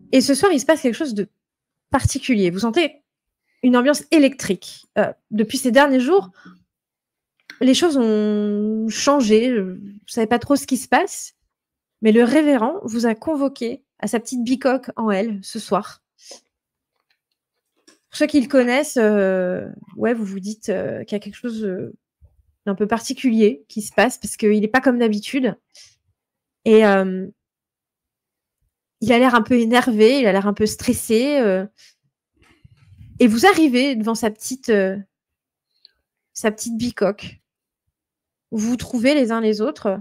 Et ce soir, il se passe quelque chose de particulier. Vous sentez une ambiance électrique. Depuis ces derniers jours, les choses ont changé. Vous ne savez pas trop ce qui se passe. Mais le révérend vous a convoqué à sa petite bicoque en L ce soir. Pour ceux qui le connaissent, ouais, vous vous dites qu'il y a quelque chose d'un peu particulier qui se passe parce qu'il n'est pas comme d'habitude. Et il a l'air un peu énervé, il a l'air un peu stressé. Et vous arrivez devant sa petite bicoque. Vous vous trouvez les uns les autres.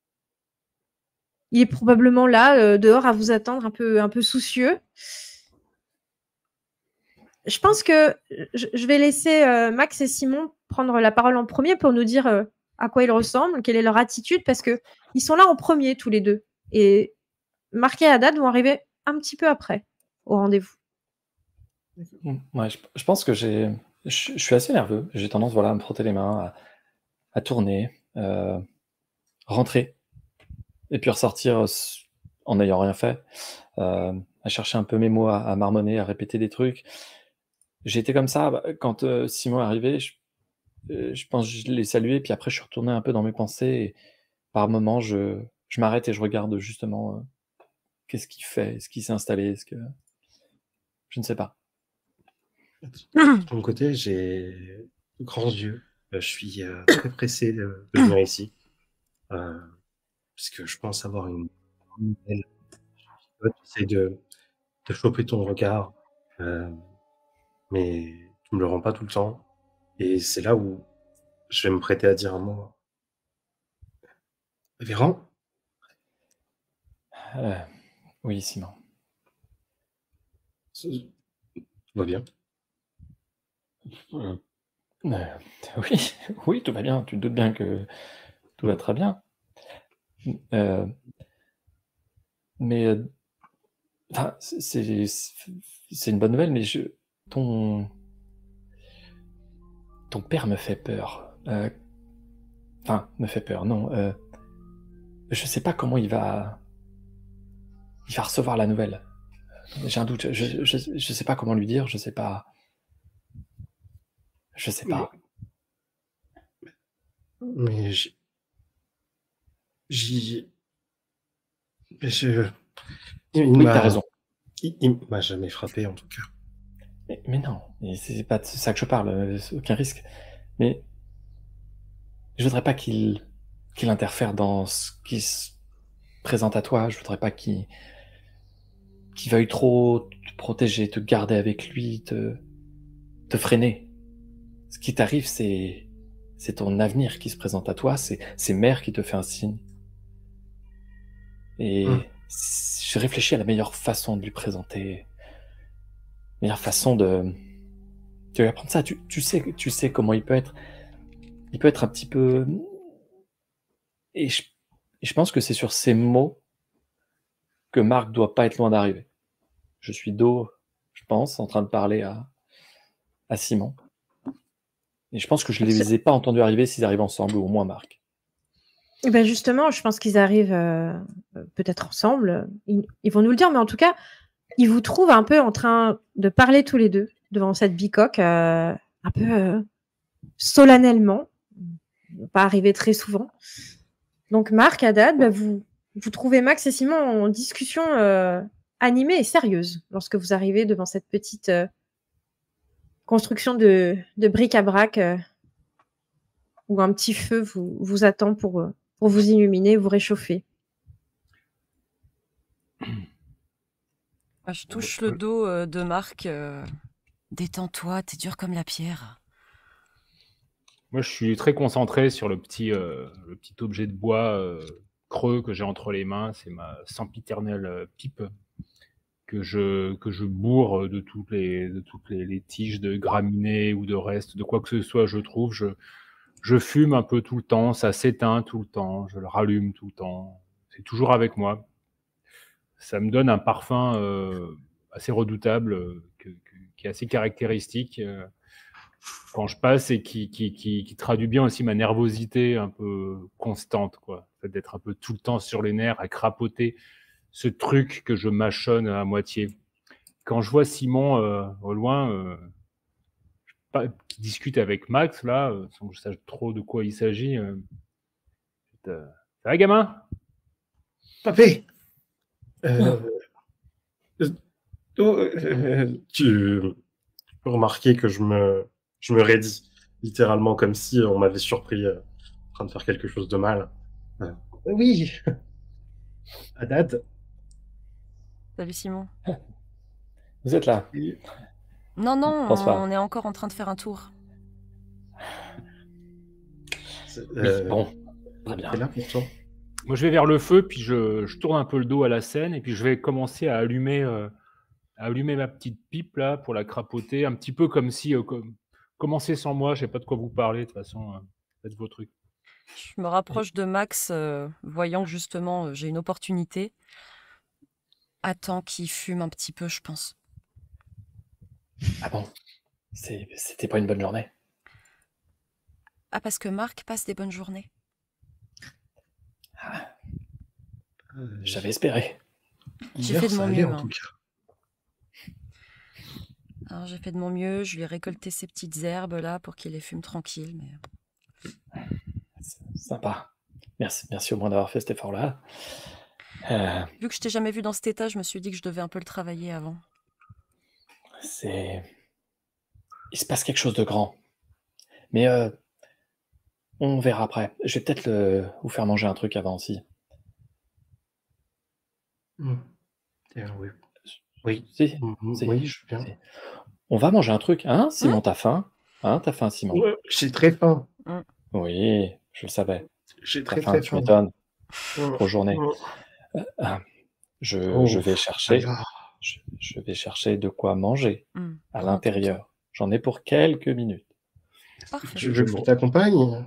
Il est probablement là, dehors, à vous attendre, un peu soucieux. Je pense que je vais laisser Max et Simon prendre la parole en premier pour nous dire à quoi ils ressemblent, quelle est leur attitude, parce que ils sont là en premier tous les deux. Et Marc et Haddad vont arriver un petit peu après au rendez-vous. Ouais, je pense que je suis assez nerveux. J'ai tendance, voilà, à me frotter les mains, à tourner, rentrer, et puis ressortir en n'ayant rien fait, à chercher un peu mes mots, à marmonner, à répéter des trucs. J'ai été comme ça quand Simon est arrivé. Je pense que je l'ai salué, puis après je suis retourné un peu dans mes pensées. Et par moments, je m'arrête et je regarde justement qu'est-ce qu'il fait, est-ce qu'il s'est installé, est-ce que je ne sais pas. De mon côté, j'ai de grands yeux. Je suis très pressé de venir ici. Parce que je pense avoir une belle. J'essaie de choper ton regard, mais tu me le rends pas tout le temps. Et c'est là où je vais me prêter à dire un mot. Véran? Oui, Simon. Tout va bien? Oui, oui, tout va bien. Tu te doutes bien que tout va très bien. Mais enfin, c'est une bonne nouvelle, mais ton père me fait peur. Enfin, me fait peur, non. Je sais pas comment il va recevoir la nouvelle. J'ai un doute. Je sais pas comment lui dire. Je sais pas. Je sais pas. Mais Oui, t'as raison. Il m'a jamais frappé, en tout cas. Mais non, c'est pas de ça que je parle. Aucun risque. Mais je voudrais pas qu'il interfère dans ce qui se présente à toi. Je voudrais pas qu'il veuille trop te protéger, te garder avec lui, te freiner. Ce qui t'arrive, c'est ton avenir qui se présente à toi, c'est Mère qui te fait un signe. Et j'ai réfléchi à la meilleure façon de lui présenter, meilleure façon de lui apprendre ça. Tu sais comment il peut être. Il peut être un petit peu. Et je pense que c'est sur ces mots que Marc doit pas être loin d'arriver. Je suis dos, je pense, en train de parler à Simon. Et je pense que je ne les ai pas entendus arriver s'ils arrivent ensemble, ou au moins Marc. Et ben justement, je pense qu'ils arrivent peut-être ensemble. Ils vont nous le dire, mais en tout cas, ils vous trouvent un peu en train de parler tous les deux devant cette bicoque, un peu solennellement. Ça ne va pas arriver très souvent. Donc Marc, Haddad, vous trouvez Max et Simon en discussion animée et sérieuse lorsque vous arrivez devant cette petite construction de bric-à-brac où un petit feu vous attend pour vous illuminer, vous réchauffer. Je touche le dos de Marc. Détends-toi, t'es dur comme la pierre. Moi, je suis très concentré sur le petit objet de bois creux que j'ai entre les mains. C'est ma sempiternelle pipe que je bourre de toutes les tiges de graminées ou de restes, de quoi que ce soit je trouve. Je fume un peu tout le temps, ça s'éteint tout le temps, je le rallume tout le temps. C'est toujours avec moi. Ça me donne un parfum assez redoutable, qui est assez caractéristique quand je passe et qui traduit bien aussi ma nervosité un peu constante, quoi. Le fait d'être un peu tout le temps sur les nerfs, à crapoter ce truc que je mâchonne à moitié. Quand je vois Simon au loin qui discute avec Max, là, sans que je sache trop de quoi il s'agit, ça va, gamin? Papé, euh, tu peux remarquer que je me raidis, littéralement comme si on m'avait surpris en train de faire quelque chose de mal. Oui, Haddad. Salut Simon. Vous êtes là. Non, non, Pense pas. on est encore en train de faire un tour. Oui, bon, très bien. T'es là pour toi? Moi, je vais vers le feu, puis je tourne un peu le dos à la scène, et puis je vais commencer à allumer ma petite pipe là pour la crapoter, un petit peu comme si commencez sans moi, je sais pas de quoi vous parlez, de toute façon, faites vos trucs. Je me rapproche de Max, voyant que justement j'ai une opportunité. Attends qu'il fume un petit peu, je pense. Ah bon? C'était pas une bonne journée? Ah, parce que Marc passe des bonnes journées. J'avais espéré. J'ai fait de mon mieux, en hein. tout cas. Alors, j'ai fait de mon mieux, je lui ai récolté ces petites herbes là pour qu'il les fume tranquille. Mais... Sympa. Merci au moins d'avoir fait cet effort-là. Vu que je t'ai jamais vu dans cet état, je me suis dit que je devais un peu le travailler avant. Il se passe quelque chose de grand. Mais on verra après. Je vais peut-être vous faire manger un truc avant aussi. Oui. Oui. Si, Oui, je veux bien. si. On va manger un truc, hein, Simon, t'as faim? Hein, t'as faim, Simon? Ouais, j'ai très faim. Oui, je le savais. J'ai T'as très faim, très tu faim. m'étonnes. Grosse journée. Je vais chercher. Ah, Je vais chercher de quoi manger à Prends l'intérieur. J'en ai pour quelques minutes. Parfait. tu veux que je t'accompagne?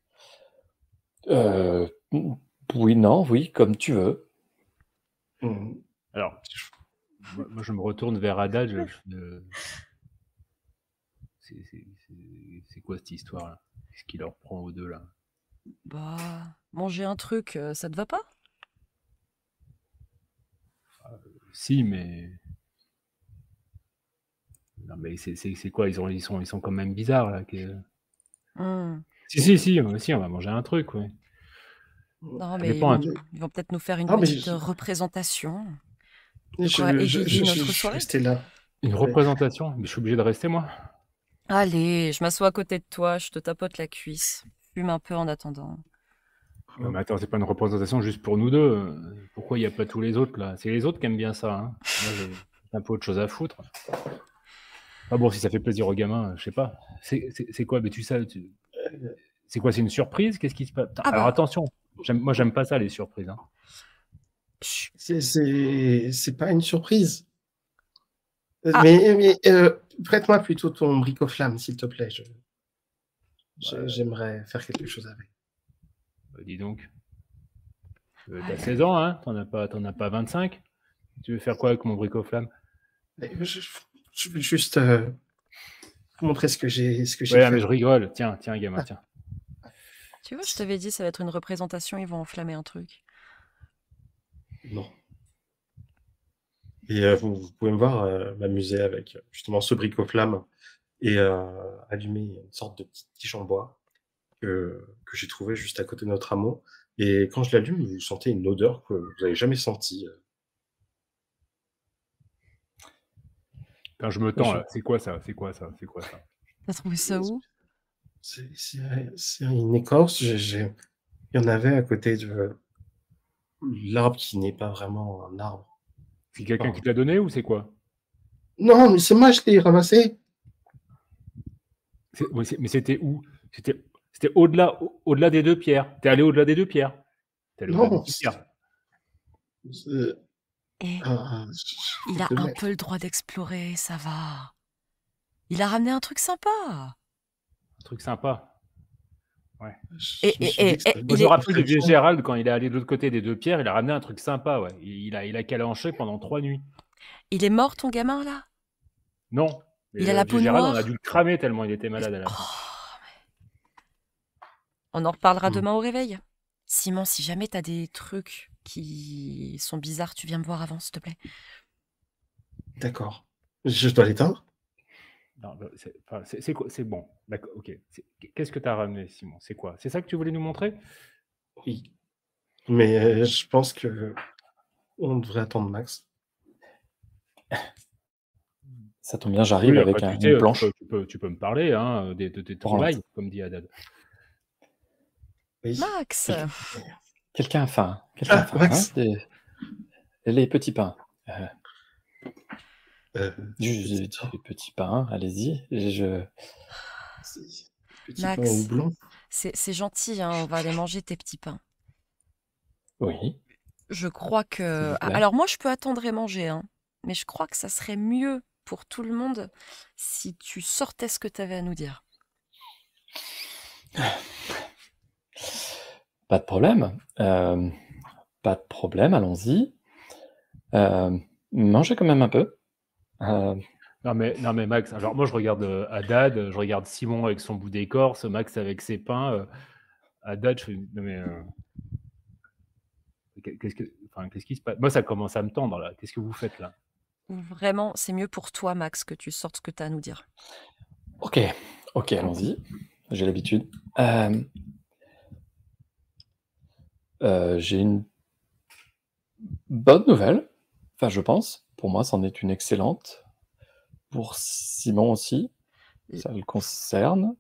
Oui, non, oui, comme tu veux. Alors, moi je me retourne vers Haddad. C'est quoi cette histoire-là? Qu'est-ce qui leur prend aux deux là? Bah, manger un truc, ça te va pas? Si, mais non, mais c'est quoi? Ils sont quand même bizarres là. Si, on va manger un truc, ouais. Non, Ça mais dépend, ils vont peut-être nous faire une Ah, mais petite représentation. De Je quoi égayer notre suis soirée. resté là. Une représentation? Mais je suis obligé de rester, moi? Allez, je m'assois à côté de toi, je te tapote la cuisse. Fume un peu en attendant. Non, mais attends, c'est pas une représentation juste pour nous deux. Pourquoi il n'y a pas tous les autres là? C'est les autres qui aiment bien ça, hein. Moi, j'ai un peu autre chose à foutre. Ah bon, si ça fait plaisir aux gamins, je sais pas. C'est quoi? Mais tu sais, c'est quoi? C'est une surprise? Qu'est-ce qui se passe? Alors attention, moi j'aime pas ça les surprises, hein. C'est pas une surprise. Mais prête-moi plutôt ton bricoflamme, s'il te plaît. J'aimerais faire quelque chose avec. Dis donc. T'as 16 ans, hein? T'en as pas 25? Tu veux faire quoi avec mon bricoflamme? Je veux juste vous montrer ce que j'ai Ouais, fait. mais je rigole. Tiens, gamin, tiens. Tu vois, je t'avais dit, ça va être une représentation, ils vont enflammer un truc. Non. Et vous pouvez me voir m'amuser avec justement ce bricoflamme et allumer une sorte de petite tige en bois que j'ai trouvé juste à côté de notre hameau. Et quand je l'allume, vous sentez une odeur que vous n'avez jamais sentie. Quand je me tends, là, c'est quoi ça? T'as trouvé ça où? C'est une écorce. Il y en avait à côté de l'arbre qui n'est pas vraiment un arbre. C'est quelqu'un qui te l'a donné ou c'est quoi? Non, mais c'est moi, je l'ai ramassé. Mais c'était où? C'était au-delà des deux pierres. T'es allé au-delà des deux pierres. Non. Il a un peu le droit d'explorer, ça va. Il a ramené un truc sympa. Un truc sympa. Ouais. Et je me rappelle de vieux Gérald, quand il est allé de l'autre côté des deux pierres, il a ramené un truc sympa, ouais. Il a calanché pendant 3 nuits. Il est mort, ton gamin, là? Non. Il a la peau Gérald, noire. on a dû le cramer tellement il était malade à la fin. On en reparlera demain au réveil. Simon, si jamais t'as des trucs qui sont bizarres. Tu viens me voir avant, s'il te plaît. D'accord. Je dois l'éteindre? Non, c'est quoi? C'est bon. D'accord, ok. Qu'est-ce que tu as ramené, Simon? C'est quoi? C'est ça que tu voulais nous montrer? Oui. Mais je pense que on devrait attendre Max. Ça tombe bien, j'arrive avec tu une sais, planche. tu peux me parler hein, de tes trouvailles, comme dit Haddad. Oui. Max! Quelqu'un a faim. Max. Les petits pains. Petit Du petit pain, allez-y. Petit Max. pain au blanc. C'est gentil, hein, on va aller manger tes petits pains. Oui. Je crois que... S'il vous plaît. Alors moi, je peux attendre et manger, hein, mais je crois que ça serait mieux pour tout le monde si tu sortais ce que tu avais à nous dire. Pas de problème. Pas de problème, allons-y. Mangez quand même un peu. Non mais Max, alors moi je regarde Haddad, je regarde Simon avec son bout d'écorce, Max avec ses pains. Haddad, je fais... Non mais... Qu'est-ce qui se passe? Moi ça commence à me tendre là. Qu'est-ce que vous faites là? Vraiment, c'est mieux pour toi, Max, que tu sortes ce que tu as à nous dire. Ok, allons-y. J'ai l'habitude. J'ai une bonne nouvelle. Enfin, je pense. Pour moi, c'en est une excellente. Pour Simon aussi. Ça le concerne.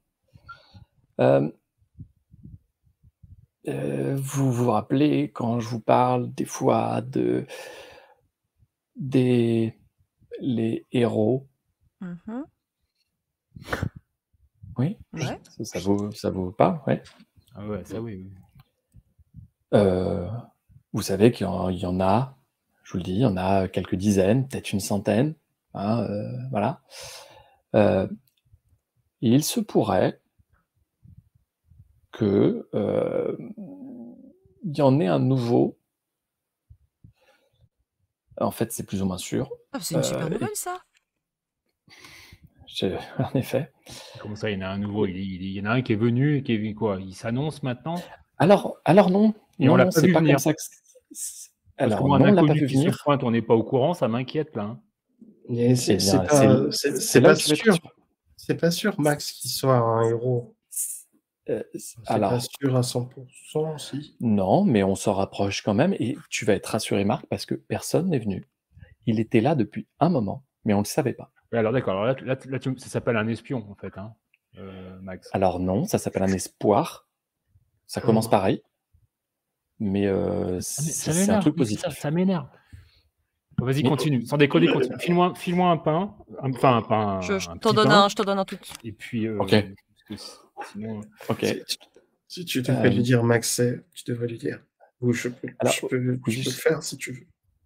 Vous vous rappelez quand je vous parle des fois les héros? Mhm. Oui? Ouais. Ça vous parle? Ouais. Ah ouais, ça oui. Vous savez qu'il y en a, je vous le dis, il y en a quelques dizaines, peut-être une centaine. Hein, voilà. Il se pourrait que il y en ait un nouveau. En fait, c'est plus ou moins sûr. Ah, c'est une super nouvelle, ça. En effet. Comment ça, il y en a un nouveau? Il y en a un qui est venu et qui est quoi? Il s'annonce maintenant? Alors non. Et on l'a pas c'est vu pas venir. comme ça que... Parce que Alors moi, non, un on l'a pas inconnu vu qui se venir. pointe, on n'est pas au courant, ça m'inquiète là. Hein. Mais c'est bien, pas, c'est c'est là pas où tu veux être sûr. sûr. C'est pas sûr, Max, qu'il soit un héros. C'est pas Alors, sûr à 100%, si. non, mais on s'en rapproche quand même et tu vas être rassuré, Marc, parce que personne n'est venu. Il était là depuis un moment, mais on ne le savait pas. Ouais, alors d'accord, alors là, ça s'appelle un espion en fait, hein, Max. Alors non, ça s'appelle un espoir. Ça commence pareil, mais c'est un truc positif. Ça m'énerve. Bon, vas-y, continue, sans déconner, continue. File-moi un pain, enfin un pain. Je t'en donne un tout. Et puis, Ok. Parce que sinon. Ok. Si tu devrais lui dire, Max, tu devrais lui dire. Ou je peux le faire si tu veux.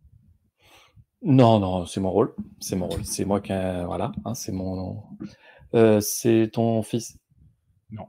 Non, c'est mon rôle. C'est moi qui, voilà, hein, c'est mon. C'est ton fils. Non.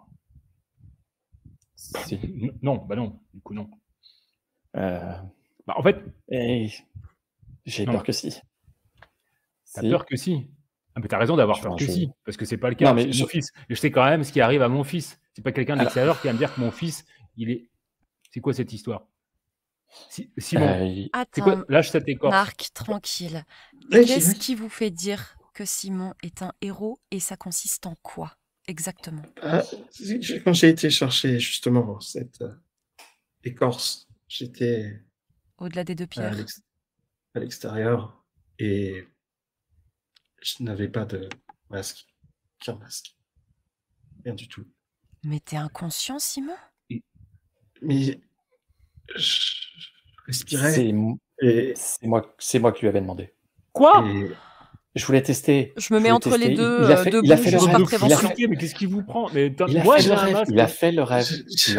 Si. Non, bah non. Du coup non. Bah, en fait. J'ai peur que si. T'as peur que si. Ah, mais t'as raison d'avoir peur que si, parce que c'est pas le cas. Non, mais mon fils. Je sais quand même ce qui arrive à mon fils. C'est pas quelqu'un de l'extérieur qui va me dire que mon fils, il est. C'est quoi cette histoire? Simon, Attends, quoi? Lâche cette écorce. Marc, tranquille. Qu'est-ce qui vous fait dire que Simon est un héros et ça consiste en quoi exactement? Quand j'ai été chercher justement cette écorce, j'étais au-delà des deux pierres à l'extérieur et je n'avais pas de masque, qu'un masque, rien du tout. Mais t'es inconscient, Simon? Mais je respirais. C'est moi qui lui avais demandé. Quoi? Je voulais tester. Je me mets entre les deux. Il a fait le rêve. Mais qu'est-ce qui vous prend? Mais il a fait le rêve.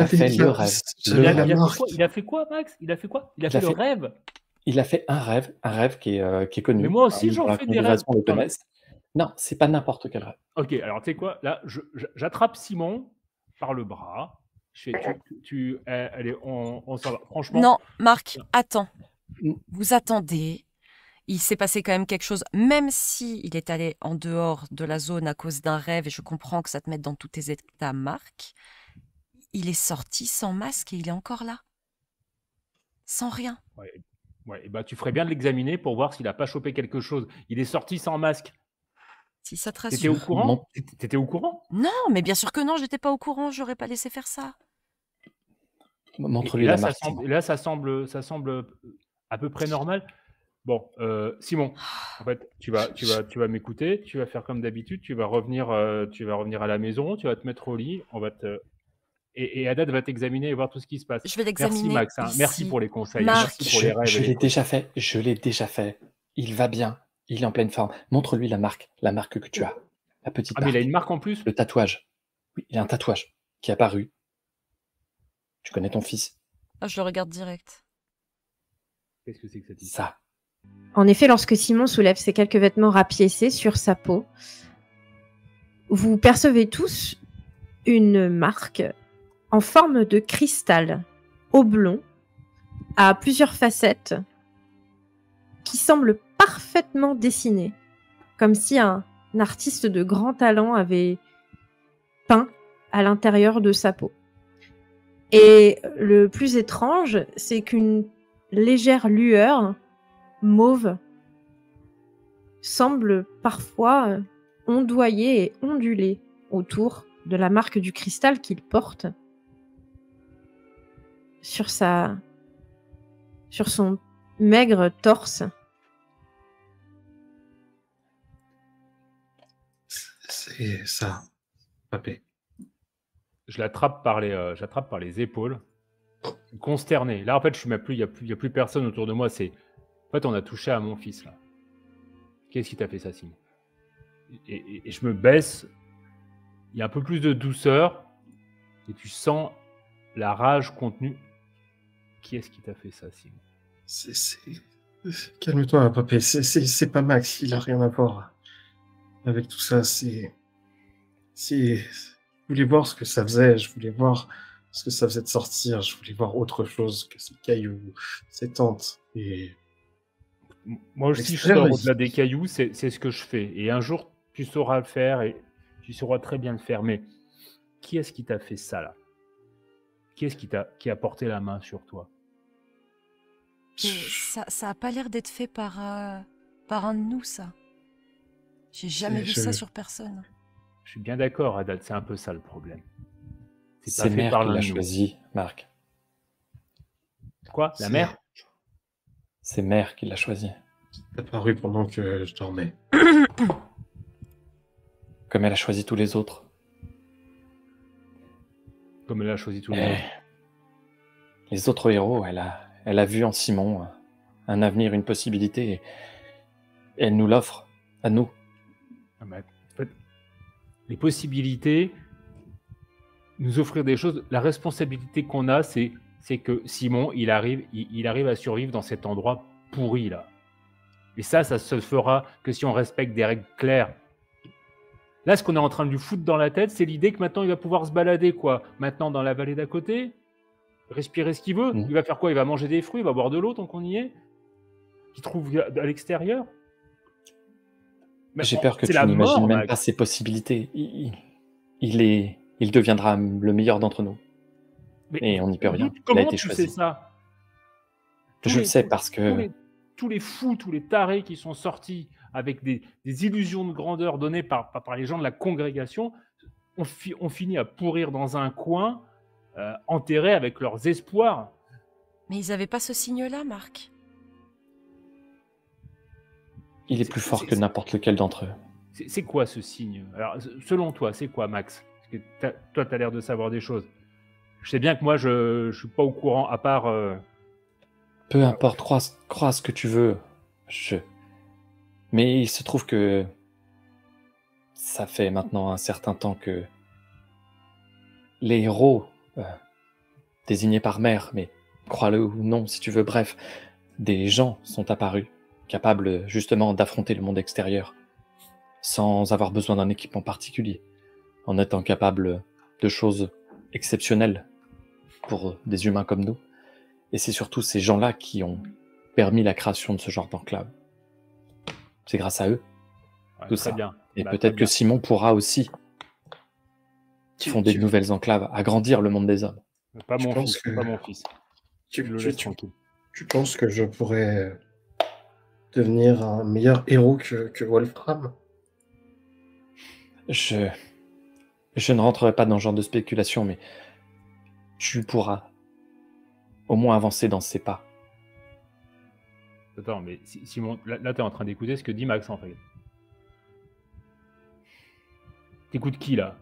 Il a fait quoi, Max? Il a fait quoi? Il a fait le rêve. Il a fait un rêve qui est connu. Mais moi aussi, j'en fais des rêves. Non, c'est pas n'importe quel rêve. Ok, alors tu sais quoi? Là, j'attrape Simon par le bras. Je fais, allez, on s'en va. Franchement. Non, Marc, attends. Vous attendez. Il s'est passé quand même quelque chose, même si il est allé en dehors de la zone à cause d'un rêve, et je comprends que ça te mette dans tous tes états, Marc. Il est sorti sans masque et il est encore là. sans rien. Ouais, ouais, et bah, tu ferais bien de l'examiner pour voir s'il n'a pas chopé quelque chose. Il est sorti sans masque. Si ça te T'étais au rassure. courant? T'étais au courant? Non, mais bien sûr que non, j'étais pas au courant, j'aurais pas laissé faire ça. Montre-lui Et la là, ça marque. semble, Simon. et là, ça semble à peu près normal. Bon, Simon, en fait, tu vas m'écouter, tu vas faire comme d'habitude, tu vas revenir à la maison, tu vas te mettre au lit, et Haddad va t'examiner et voir tout ce qui se passe. Je vais Merci l'examiner Max, hein. Merci ici. pour les conseils, Marc. merci pour les rêves. Je et les l'ai cauchemars. déjà fait. Je l'ai déjà fait. Il va bien. Il est en pleine forme. Montre-lui la marque que tu as. La petite Ah, mais il a marque. une marque en plus? Le tatouage. Oui, il a un tatouage qui est apparu. Tu connais ton fils. Ah, je le regarde direct. Qu'est-ce que c'est que cette histoire? Ça. En effet, lorsque Simon soulève ses quelques vêtements rapiécés sur sa peau, vous percevez tous une marque en forme de cristal oblong à plusieurs facettes qui semble parfaitement dessinée, comme si un artiste de grand talent avait peint à l'intérieur de sa peau. Et le plus étrange, c'est qu'une légère lueur mauve semble parfois ondoyer et onduler autour de la marque du cristal qu'il porte sur son maigre torse. C'est ça, papé. Je l'attrape par les épaules, consterné. Là, en fait, il y a plus personne autour de moi. En fait, on a touché à mon fils là. Qu'est-ce qui t'a fait ça, Simon? Et je me baisse. Il y a un peu plus de douceur et tu sens la rage contenue. Qui est-ce qui t'a fait ça, Simon? Calme-toi, papé. C'est pas Max. Il a rien à voir avec tout ça. Je voulais voir ce que ça faisait. Je voulais voir ce que ça faisait de sortir. Je voulais voir autre chose que ces cailloux, ces tentes. Et Moi aussi, je l'extérieur, sors au-delà des cailloux, c'est ce que je fais. Et un jour, tu sauras le faire et tu sauras très bien le faire. Mais qui est-ce qui t'a fait ça, là? Qui est-ce qui a porté la main sur toi? Et ça a pas l'air d'être fait par un de nous, ça. J'ai jamais vu ça sur personne. Je suis bien d'accord, Haddad, c'est un peu ça le problème. C'est mère qui l'a choisi, Marc. Quoi? La mère? C'est mère qui l'a choisi. C'est apparu pendant que je dormais. Comme elle a choisi tous les autres. Comme elle a choisi tous les autres. Les autres héros, elle a vu en Simon un avenir, une possibilité, et elle nous l'offre, à nous. En fait, les possibilités, nous offrir des choses, la responsabilité qu'on a, c'est que Simon, il arrive à survivre dans cet endroit pourri, là. Et ça se fera que si on respecte des règles claires. Là, ce qu'on est en train de lui foutre dans la tête, c'est l'idée que maintenant, il va pouvoir se balader, quoi. Maintenant, dans la vallée d'à côté, respirer ce qu'il veut. Il va faire quoi? Il va manger des fruits, il va boire de l'eau tant qu'on y est. Qu'il trouve à l'extérieur. J'ai peur que tu n'imagines même pas ses possibilités. Il deviendra le meilleur d'entre nous. Et on n'y peut rien. Comment il a été tu choisi. sais ça? Je le sais parce que... Tous les fous, tous les tarés qui sont sortis avec des illusions de grandeur données par les gens de la congrégation, ont fini à pourrir dans un coin, enterrés avec leurs espoirs. Mais ils n'avaient pas ce signe-là, Marc? Il est plus fort que n'importe lequel d'entre eux. C'est quoi ce signe? Alors, selon toi, c'est quoi, Max? Parce que toi, tu as l'air de savoir des choses. Je sais bien que moi, je ne suis pas au courant, à part... Peu importe, crois ce que tu veux. Mais il se trouve que ça fait maintenant un certain temps que les héros, désignés par mère, mais crois-le ou non si tu veux, bref, des gens sont apparus, capables justement d'affronter le monde extérieur, sans avoir besoin d'un équipement particulier, en étant capables de choses exceptionnelles pour des humains comme nous. Et c'est surtout ces gens-là qui ont permis la création de ce genre d'enclave. C'est grâce à eux, tout ça. Bien. Et peut-être que Simon pourra aussi fonder de nouvelles enclaves, agrandir le monde des hommes. Pas mon fils. Tu Tu penses que je pourrais devenir un meilleur héros que Wolfram? Je ne rentrerai pas dans ce genre de spéculation, mais tu pourras au moins avancer dans ses pas. Attends, mais Simon, là t'es en train d'écouter ce que dit Max en fait. T'écoutes qui là?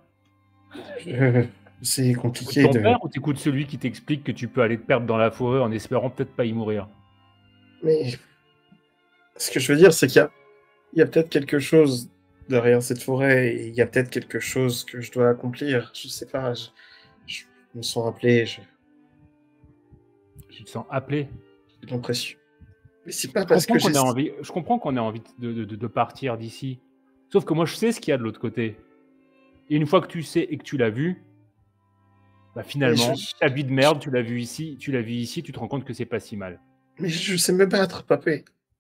C'est T'écoutes compliqué ton de... père ou t'écoutes celui qui t'explique que tu peux aller te perdre dans la forêt en espérant peut-être pas y mourir? Mais ce que je veux dire, c'est qu'il y a peut-être quelque chose derrière cette forêt, et il y a peut-être quelque chose que je dois accomplir. Je sais pas, je me sens appelé, Tu te sens appelé? j'ai l'impression. Mais c'est pas parce que j'ai... Je comprends qu'on ait envie de partir d'ici. Sauf que moi, je sais ce qu'il y a de l'autre côté. Et une fois que tu sais et que tu l'as vu, bah finalement, ta vie de merde, tu l'as vu ici, tu te rends compte que c'est pas si mal. Mais je sais me battre, papé.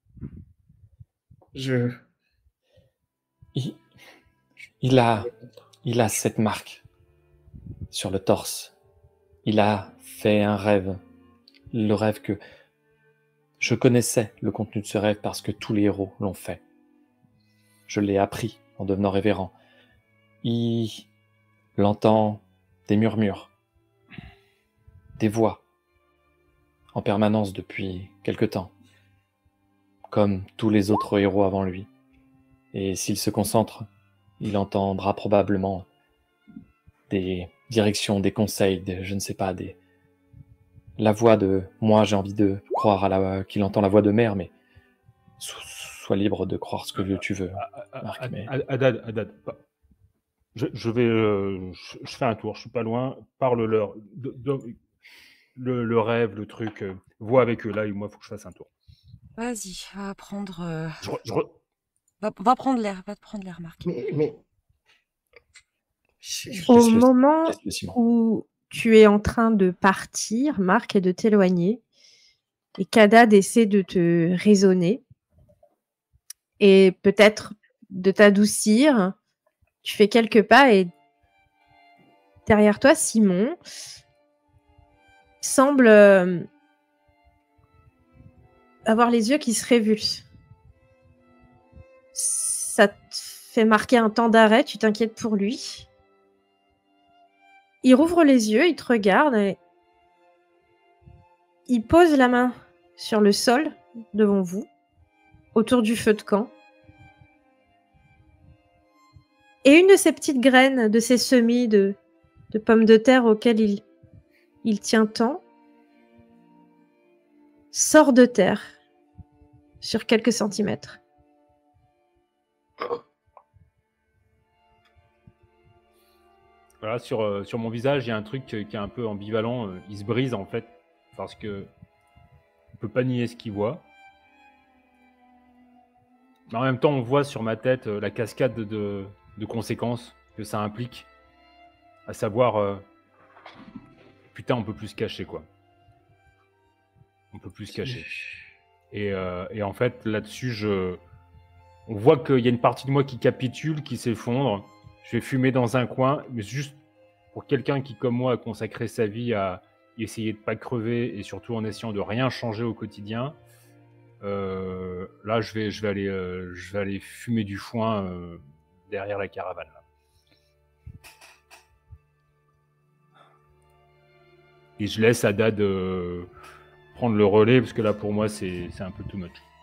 Il a cette marque sur le torse. Il a fait un rêve. Le rêve que... Je connaissais le contenu de ce rêve parce que tous les héros l'ont fait. Je l'ai appris en devenant révérend. Il entend des murmures, des voix, en permanence depuis quelque temps, comme tous les autres héros avant lui. Et s'il se concentre, il entendra probablement des directions, des conseils, je ne sais pas, la voix de... Moi, j'ai envie de croire qu'il entend la voix de mère, mais sois libre de croire ce que tu veux, Marc. Mais... Haddad, je fais un tour, je suis pas loin, parle-leur. Le rêve, le truc, vois avec eux là, et moi, il faut que je fasse un tour. Vas-y, va prendre... Je Va prendre l'air, va te prendre l'air, Marc. Mais... Au moment où tu es en train de partir, Marc, et de t'éloigner, et qu'Haddad essaie de te raisonner, et peut-être de t'adoucir, tu fais quelques pas, et derrière toi, Simon semble avoir les yeux qui se révulsent. Ça te fait marquer un temps d'arrêt, tu t'inquiètes pour lui. Il rouvre les yeux, il te regarde et il pose la main sur le sol devant vous, autour du feu de camp. Et une de ces petites graines, de ces semis de pommes de terre auxquelles il tient tant, sort de terre sur quelques centimètres. Voilà, sur mon visage, il y a un truc qui est un peu ambivalent. Il se brise en fait, parce que on peut pas nier ce qu'il voit. Mais en même temps, on voit sur ma tête la cascade de conséquences que ça implique. À savoir, putain, on peut plus se cacher, quoi. On peut plus se cacher. Et en fait, là-dessus, on voit qu'il y a une partie de moi qui capitule, qui s'effondre. Je vais fumer dans un coin, mais juste pour quelqu'un qui, comme moi, a consacré sa vie à essayer de pas crever et surtout en essayant de rien changer au quotidien. Là, je vais aller fumer du foin derrière la caravane. Là. Et je laisse Haddad prendre le relais parce que là, pour moi, c'est un peu too much.